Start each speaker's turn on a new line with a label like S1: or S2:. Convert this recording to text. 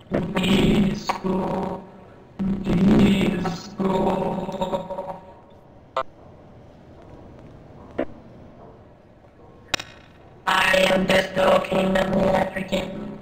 S1: Disco, disco. I am Disco King of the African.